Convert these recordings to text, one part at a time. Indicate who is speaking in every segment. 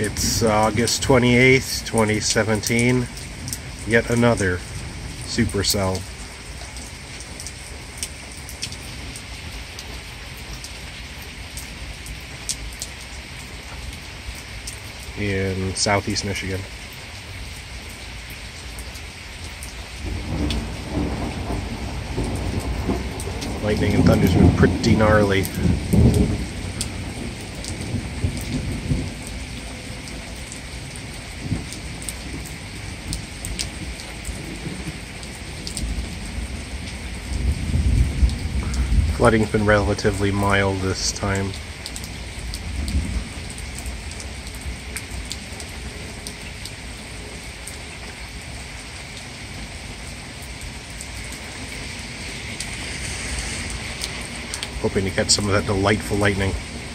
Speaker 1: It's August 28th, 2017. Yet another supercell. In southeast Michigan. Lightning and thunder's been pretty gnarly. Flooding's been relatively mild this time. Hoping to catch some of that delightful lightning.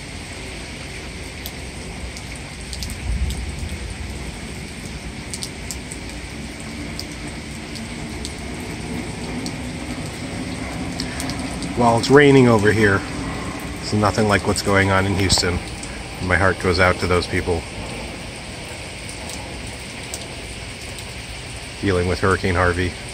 Speaker 1: While it's raining over here, it's nothing like what's going on in Houston. My heart goes out to those people dealing with Hurricane Harvey.